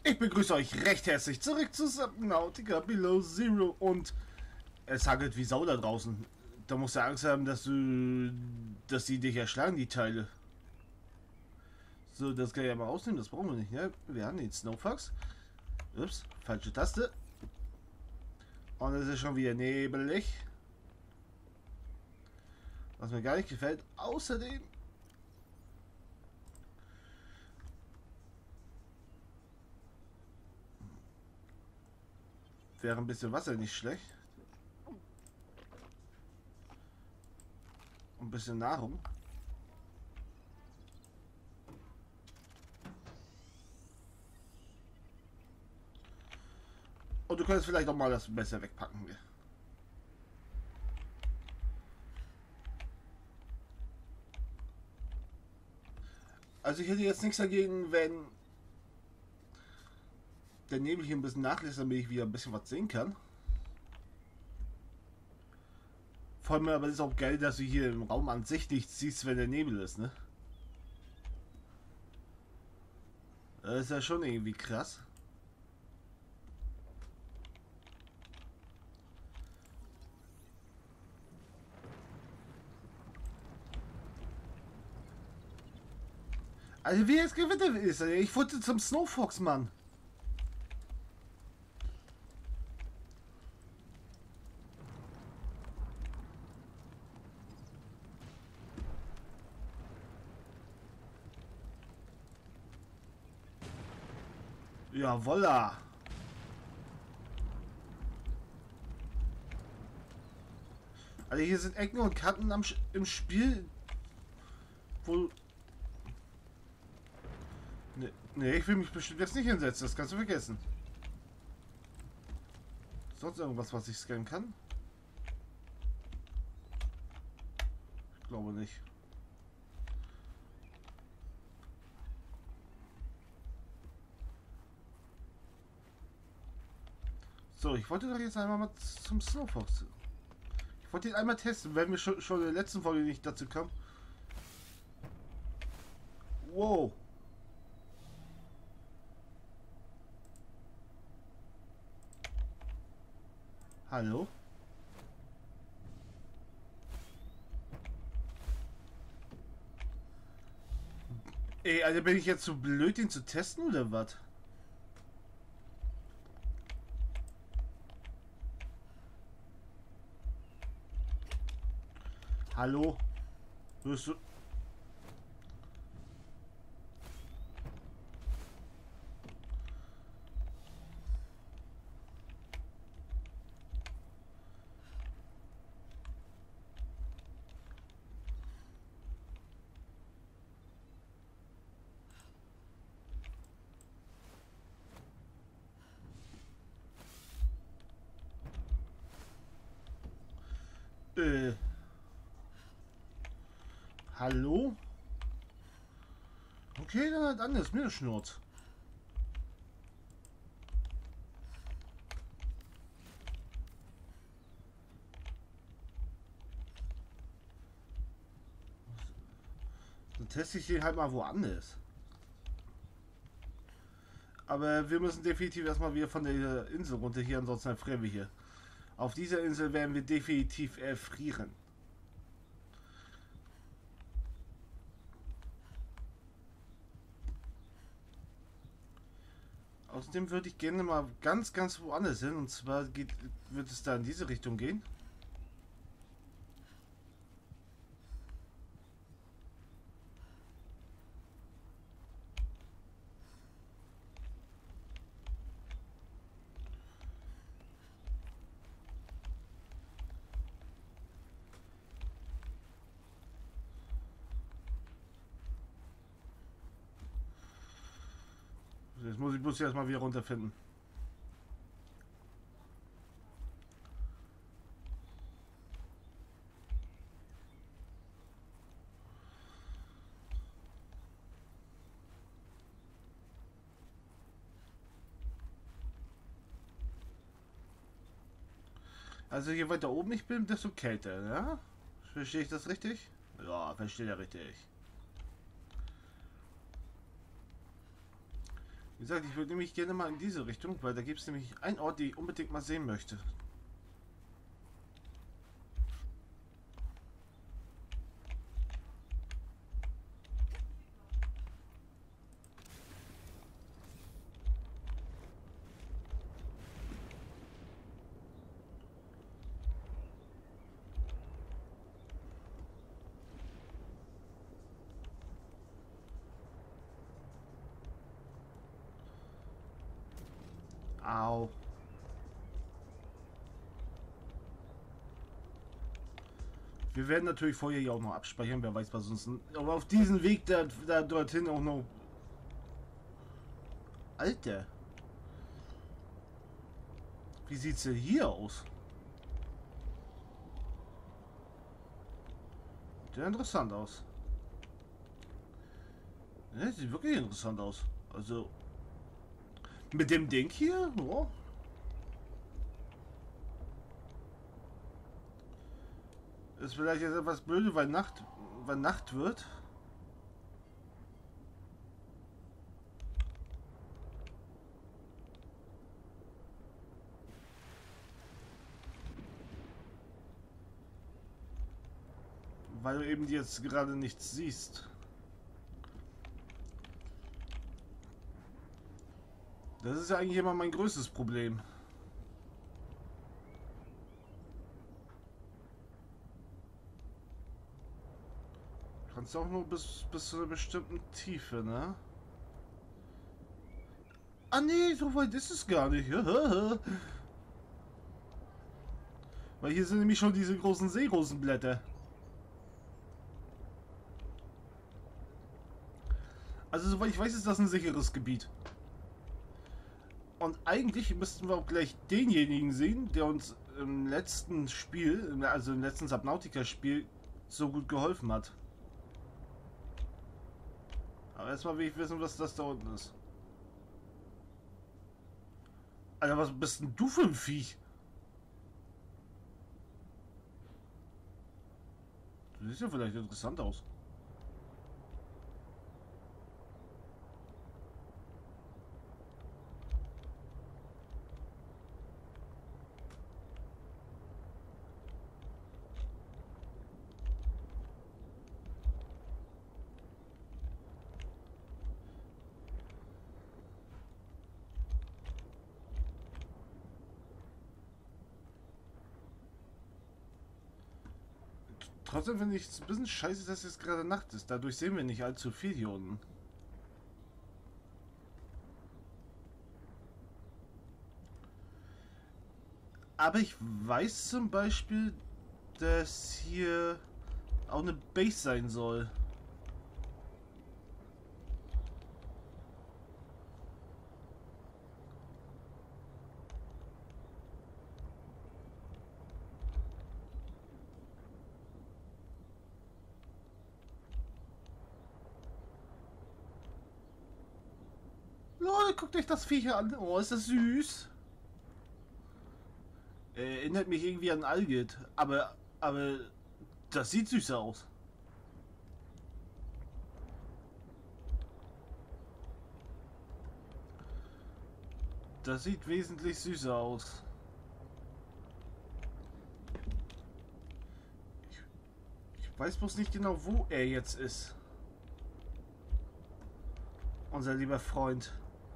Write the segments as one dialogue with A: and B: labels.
A: Ich begrüße euch recht herzlich zurück zu Subnautica Below Zero und es hagelt wie Sau da draußen. Da musst du Angst haben, dass sie dich erschlagen, die Teile. So, das kann ich ja mal ausnehmen, das brauchen wir nicht, ne? Wir haben den Snowfox. Ups, falsche Taste. Und es ist schon wieder nebelig. Was mir gar nicht gefällt. Außerdem wäre ein bisschen Wasser nicht schlecht. Und ein bisschen Nahrung. Und du könntest vielleicht auch mal das besser wegpacken. Also ich hätte jetzt nichts dagegen, wenn der Nebel hier ein bisschen nachlässt, damit ich wieder ein bisschen was sehen kann. Vor allem aber ist es auch geil, dass du hier im Raum an sich nichts siehst, wenn der Nebel ist, ne? Das ist ja schon irgendwie krass. Also wie es Gewitter ist, ich wollte zum Snowfox, Mann. Ja, voila. Also hier sind Ecken und Kanten im Spiel, wo... Nee, ich will mich bestimmt jetzt nicht hinsetzen, das kannst du vergessen. Sonst irgendwas, was ich scannen kann? Ich glaube nicht. So, ich wollte doch jetzt einmal mal zum Snowfox. Ich wollte ihn einmal testen, wenn wir schon in der letzten Folge nicht dazu kamen. Wow. Hallo? Ey, also bin ich jetzt so blöd, ihn zu testen oder was? Hallo? Hörst du? Hallo? Okay, dann halt anders, mir schnurrt. Dann teste ich den halt mal woanders. Aber wir müssen definitiv erstmal wieder von der Insel runter hier, ansonsten erfrieren wir hier. Auf dieser Insel werden wir definitiv erfrieren. Außerdem würde ich gerne mal ganz woanders hin. Und zwar wird es da in diese Richtung gehen. Jetzt muss ich bloß erstmal wieder runterfinden. Also je weiter oben ich bin, desto kälter, ja? Verstehe ich das richtig? Ja, verstehe ja richtig. Wie gesagt, ich würde nämlich gerne mal in diese Richtung, weil da gibt es nämlich einen Ort, den ich unbedingt mal sehen möchte. Au. Wir werden natürlich vorher ja auch noch abspeichern, wer weiß was uns. Aber auf diesen Weg da dorthin auch noch. Alter. Wie sieht's denn hier aus? Sieht interessant aus. Ja, sieht wirklich interessant aus. Also. Mit dem Ding hier? Oh. Ist vielleicht jetzt etwas blöde, weil Nacht wird. Weil du eben jetzt gerade nichts siehst. Das ist ja eigentlich immer mein größtes Problem. Kannst auch nur bis zu einer bestimmten Tiefe, ne? Ah nee, so weit ist es gar nicht. Weil hier sind nämlich schon diese großen Seerosenblätter. Also soweit ich weiß, ist das ein sicheres Gebiet. Und eigentlich müssten wir auch gleich denjenigen sehen, der uns im letzten Spiel, also im letzten Subnautica-Spiel, so gut geholfen hat. Aber erstmal will ich wissen, was das da unten ist. Alter, was bist denn du für ein Viech? Du siehst ja vielleicht interessant aus. Trotzdem finde ich es ein bisschen scheiße, dass jetzt gerade Nacht ist. Dadurch sehen wir nicht allzu viel hier unten. Aber ich weiß zum Beispiel, dass hier auch eine Base sein soll. Leute, guckt euch das Viech an. Oh, ist das süß. Erinnert mich irgendwie an Algit. Aber das sieht süß aus. Das sieht wesentlich süßer aus. Ich weiß bloß nicht genau, wo er jetzt ist. Unser lieber Freund.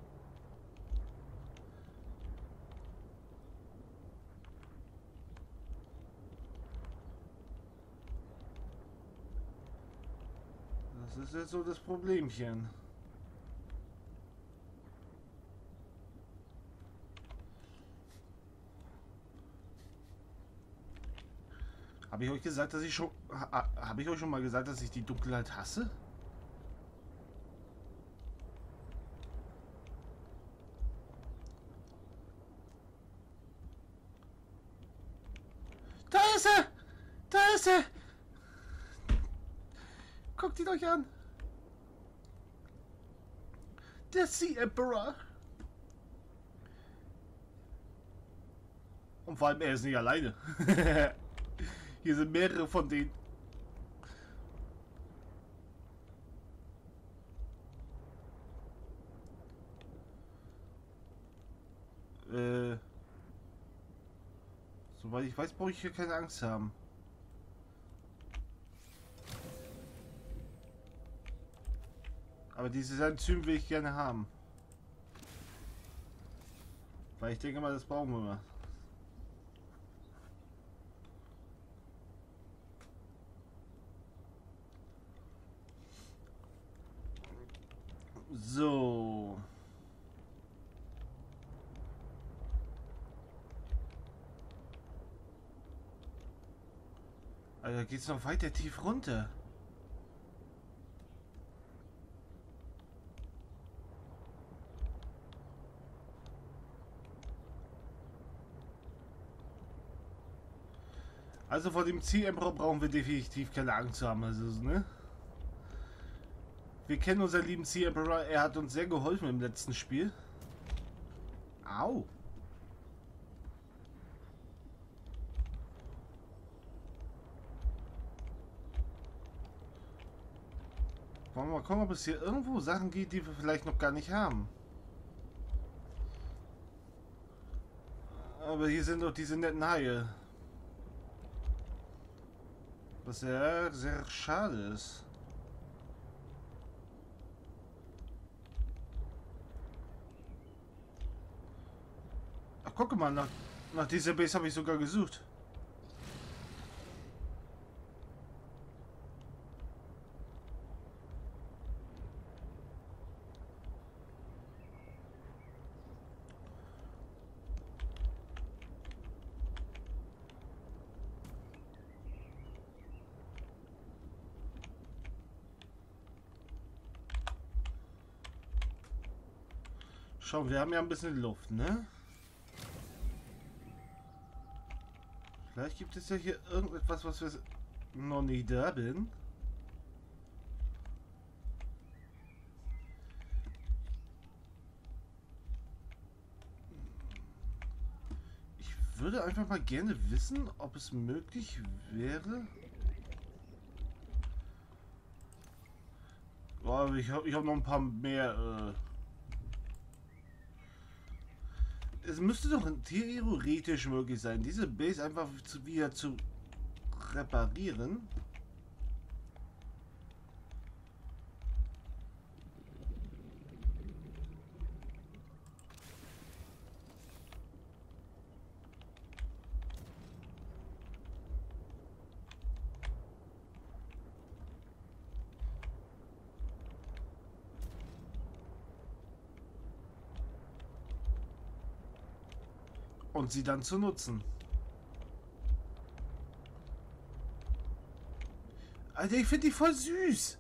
A: Das ist jetzt so das Problemchen. Habe ich euch gesagt, dass ich schon... Habe ich euch schon mal gesagt, dass ich die Dunkelheit hasse? Da ist er! Da ist er! Guckt ihn euch an! Der Sea Emperor! Und vor allem, er ist nicht alleine. Hier sind mehrere von denen. Soweit ich weiß, brauche ich hier keine Angst haben. Aber dieses Enzym will ich gerne haben. Weil ich denke mal, das brauchen wir mal. So. Also geht's noch weiter tief runter. Also vor dem Ziel-Emperor brauchen wir definitiv keine Angst zu haben. Also, ne? Wir kennen unseren lieben Ziel-Emperor. Er hat uns sehr geholfen im letzten Spiel. Au. Wollen wir mal gucken, ob es hier irgendwo Sachen gibt, die wir vielleicht noch gar nicht haben. Aber hier sind doch diese netten Haie. Was sehr, sehr schade ist. Ach, guck mal, nach dieser Base habe ich sogar gesucht. Schau, wir haben ja ein bisschen Luft, ne? Vielleicht gibt es ja hier irgendetwas, was wir noch nicht da bin. Ich würde einfach mal gerne wissen, ob es möglich wäre. Oh, ich hab noch ein paar mehr. Es müsste doch theoretisch möglich sein, diese Base einfach wieder zu reparieren. Und sie dann zu nutzen. Alter, ich finde die voll süß.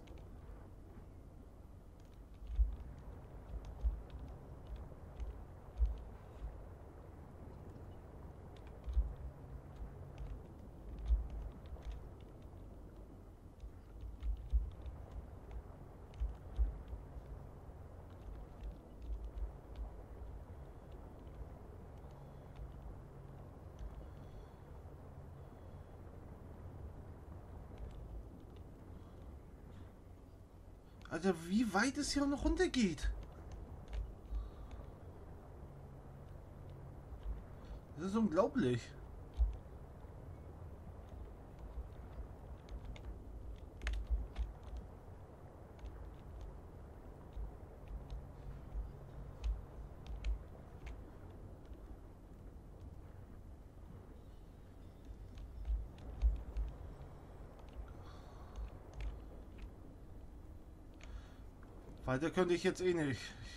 A: Alter, wie weit es hier noch runter geht. Das ist unglaublich. Weiter könnte ich jetzt eh nicht.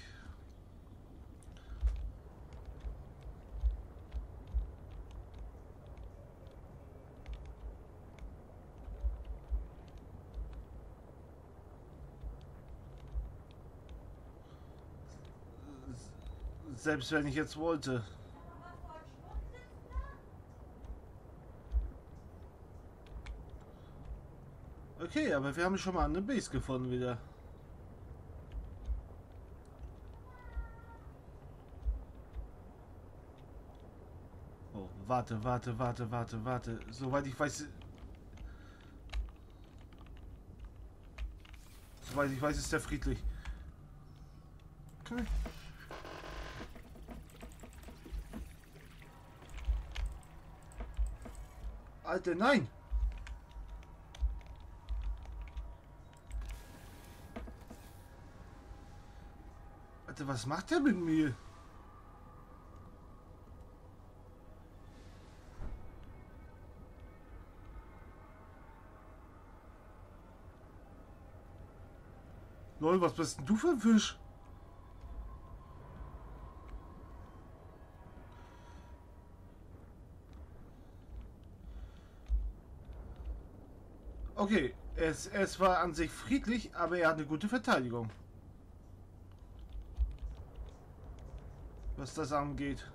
A: Selbst wenn ich jetzt wollte. Okay, aber wir haben schon mal eine Base gefunden wieder. Oh, warte. Soweit ich weiß... Soweit ich weiß, ist der friedlich. Okay. Alter, nein! Alter, was macht der mit mir? Lol, was bist denn du für ein Fisch? Okay, es war an sich friedlich, aber er hat eine gute Verteidigung. Was das angeht.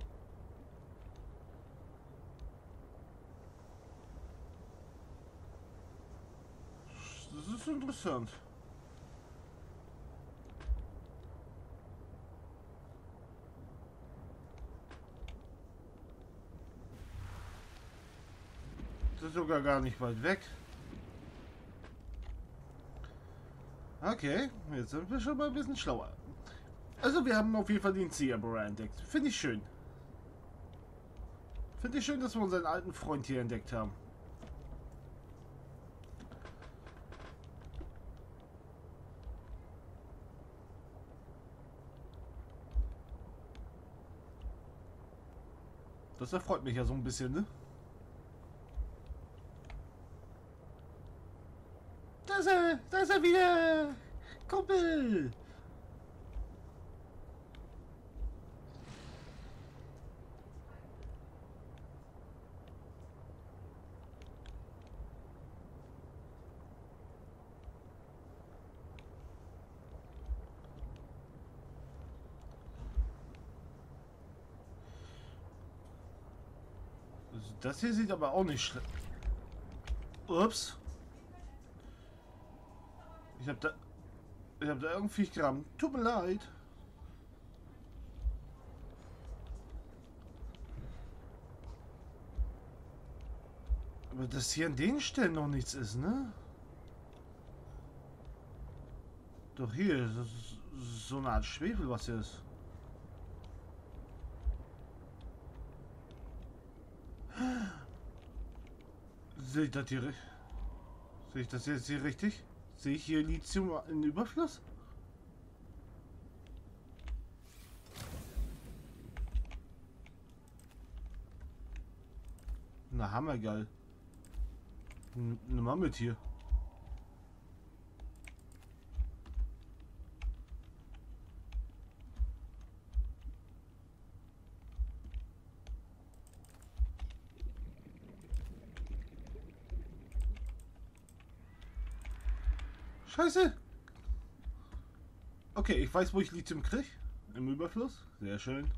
A: Das ist interessant. Das ist sogar gar nicht weit weg. Okay, jetzt sind wir schon mal ein bisschen schlauer. Also wir haben auf jeden Fall den Zebra entdeckt. Finde ich schön. Finde ich schön, dass wir unseren alten Freund hier entdeckt haben. Das erfreut mich ja so ein bisschen, ne? Da ist er wieder! Kumpel! Das hier sieht aber auch nicht schlecht. Ups. Ich hab da irgendwie Gramm. Tut mir leid. Aber dass hier an den Stellen noch nichts ist, ne? Doch hier, das ist so eine Art Schwefel, was hier ist. Sehe ich das hier richtig? Sehe ich das jetzt hier richtig? Sehe ich hier Lithium in Überfluss? Na, hammergeil. Nimm mal mit hier. Scheiße! Okay, ich weiß, wo ich Lithium kriege. Im Überfluss. Sehr schön.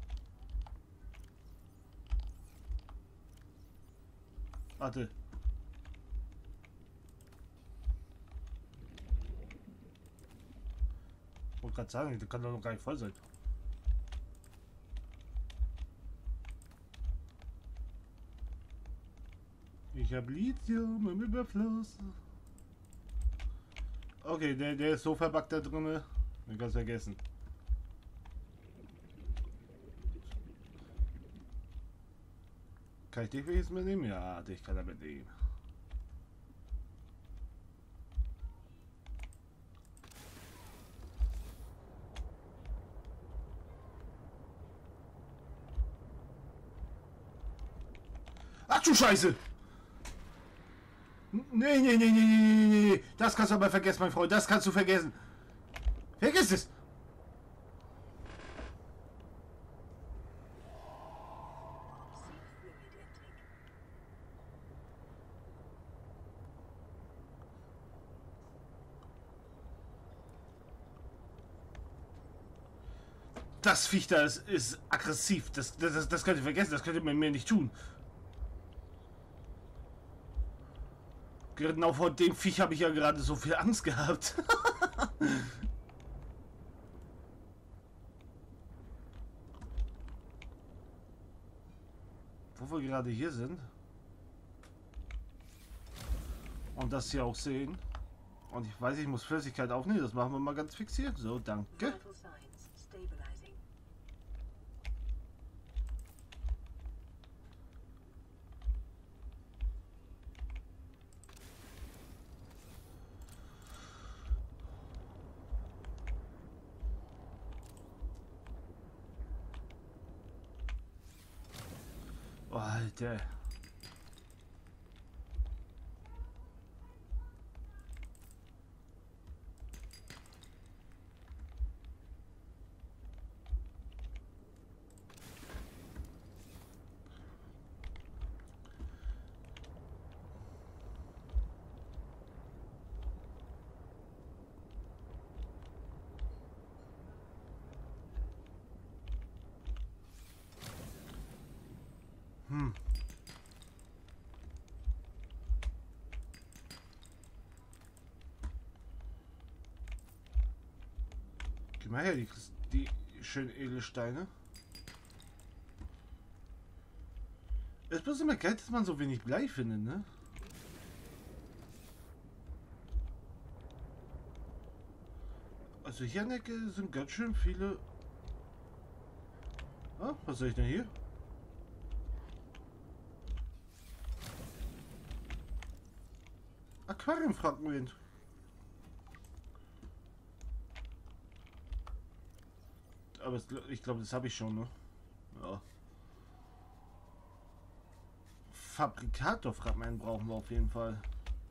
A: Warte. Ich wollte gerade sagen, das kann doch noch gar nicht voll sein. Ich habe Lithium im Überfluss. Okay, der ist so verbuggt da drin. Den kannst du vergessen. Kann ich dich wenigstens mitnehmen? Ja, dich kann er mitnehmen. Ach du Scheiße! Nee. Das kannst du aber vergessen, mein Freund. Das kannst du vergessen. Vergiss es! Das Viech da ist aggressiv. Das könnt ihr vergessen. Das könnt ihr mit mir nicht tun. Genau vor dem Viech habe ich ja gerade so viel Angst gehabt. Wo wir gerade hier sind. Und das hier auch sehen. Und ich weiß, ich muss Flüssigkeit aufnehmen. Das machen wir mal ganz fix hier. So, danke. Oh, Alter. Hm. Gib mal her, die schönen Edelsteine. Es ist bloß immer geil, dass man so wenig Blei findet, ne? Also hier an der Ecke sind ganz schön viele... Ah, was soll ich denn hier? Aquariumfragment. Aber ich glaube, das habe ich schon, ne? Ja. Fabrikatorfragment brauchen wir auf jeden Fall.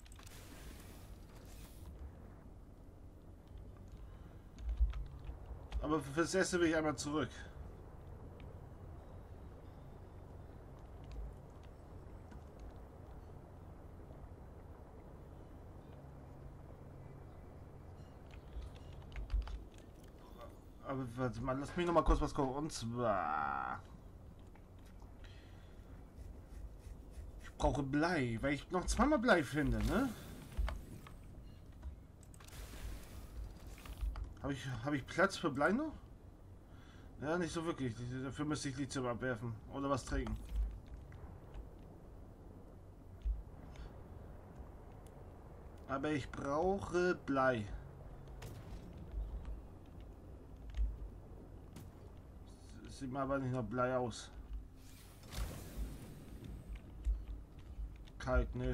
A: Aber fürs Erste will ich einmal zurück. Aber warte mal, lass mich noch mal kurz was gucken. Und zwar... Ich brauche Blei, weil ich noch zweimal Blei finde, ne? Habe ich Platz für Blei noch? Ja, nicht so wirklich. Dafür müsste ich Lithium abwerfen. Oder was trinken. Aber ich brauche Blei. Sieht mal aber nicht nach Blei aus. Kalk, ne?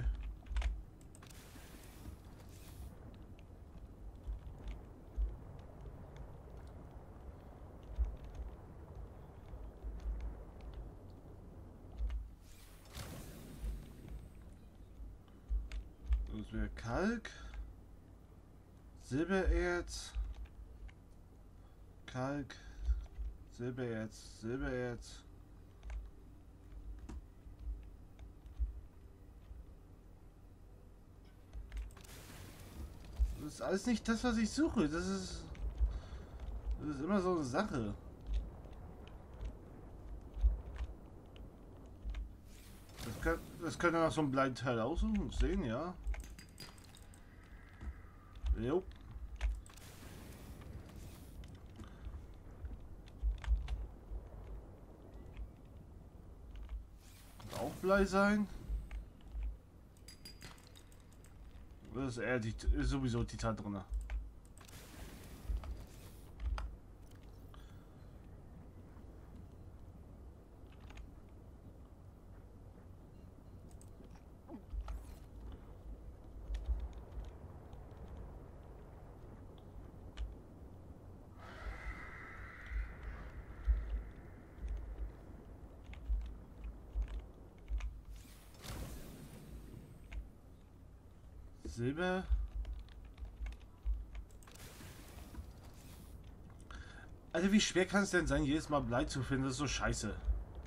A: Das wäre Kalk. Silbererz. Kalk. Silbererz. Silbererz. Das ist alles nicht das, was ich suche. Das ist immer so eine Sache. Das könnte nach so einem Bleiteil aussuchen und sehen, ja. Jo. Könnte auch Blei sein. Das ist eher ist sowieso Titan drin. Silber. Also wie schwer kann es denn sein, jedes Mal Blei zu finden? Das ist so scheiße.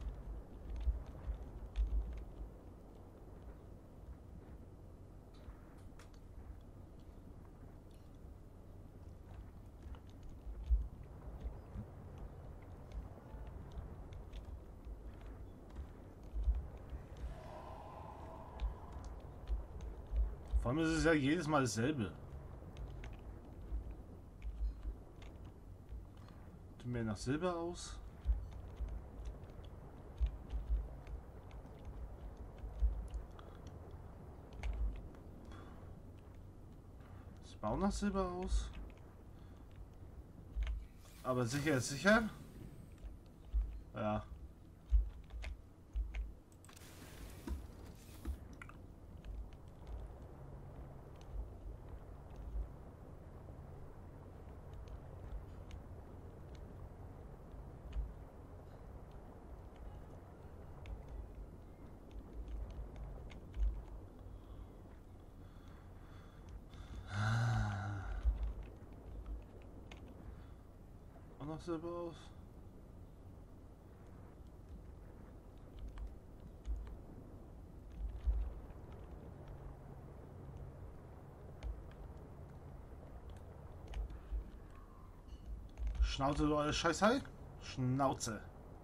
A: Vor allem ist es ja jedes Mal dasselbe. Tut mir nach Silber aus. Sieht auch nach Silber aus. Aber sicher ist sicher. Ja. noch Silber aus. Schnauze, du eure Scheißhai. Schnauze.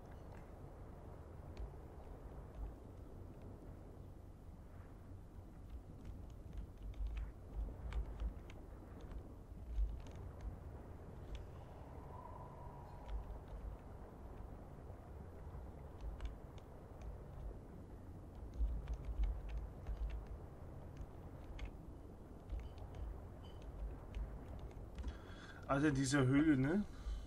A: Also in dieser Höhle, ne?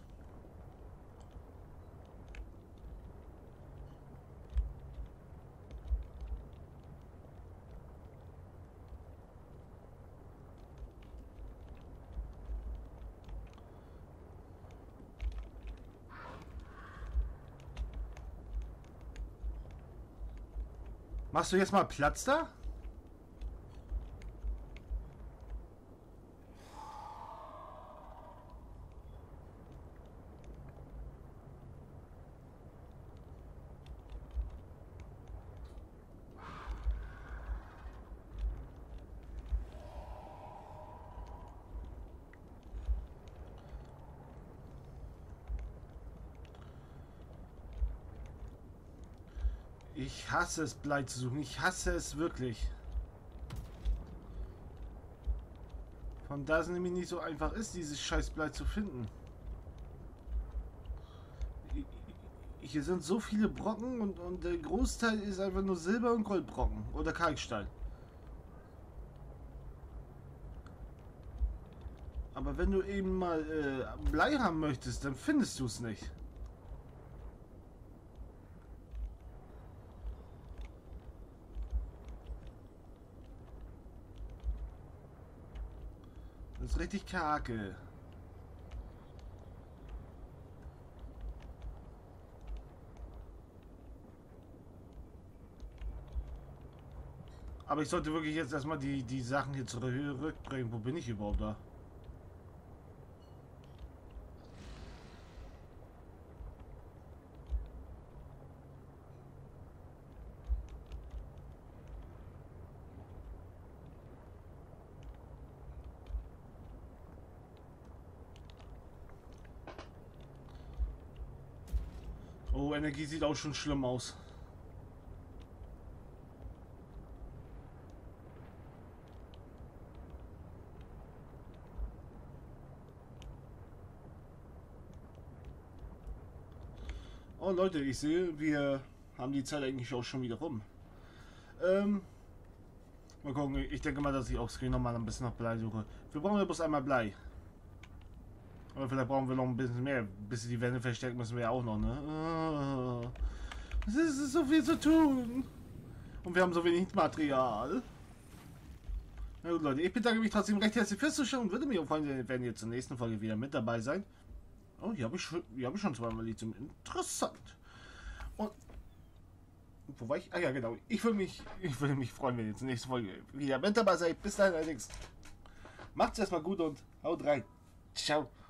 A: Machst du jetzt mal Platz da? Ich hasse es, Blei zu suchen. Ich hasse es wirklich. Von da es nämlich nicht so einfach ist, dieses scheiß Blei zu finden. Hier sind so viele Brocken und der Großteil ist einfach nur Silber- und Goldbrocken oder Kalkstein. Aber wenn du eben mal Blei haben möchtest, dann findest du es nicht. Das ist richtig kacke. Aber ich sollte wirklich jetzt erstmal die Sachen hier zurückbringen. Wo bin ich überhaupt da? Oh, Energie sieht auch schon schlimm aus. Oh Leute, ich sehe, wir haben die Zeit eigentlich auch schon wieder rum. Mal gucken, ich denke mal, dass ich auf Screen nochmal ein bisschen nach Blei suche. Wir brauchen ja bloß einmal Blei. Oder vielleicht brauchen wir noch ein bisschen mehr. Bis sie die Wände verstärken müssen wir ja auch noch, ne? Es ist so viel zu tun. Und wir haben so wenig Material. Na gut, Leute, ich bedanke mich trotzdem recht herzlich fürs Zuschauen und würde mich auch freuen, wenn ihr zur nächsten Folge wieder mit dabei seid. Oh, hier habe ich schon zweimal Lithium. Interessant. Und wo war ich? Ah ja, genau. Ich würde mich freuen, wenn ihr zur nächsten Folge wieder mit dabei seid. Bis dahin allerdings. Macht's erstmal gut und haut rein. Ciao.